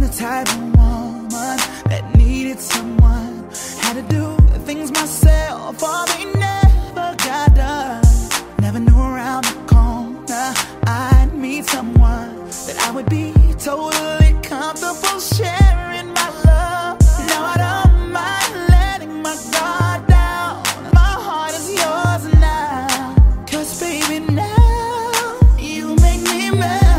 type of woman that needed someone. Had to do things myself, or they never got done. Never knew around the corner I'd meet someone that I would be totally comfortable sharing my love. Now I don't mind letting my guard down. My heart is yours now. 'Cause baby, now you make me mad.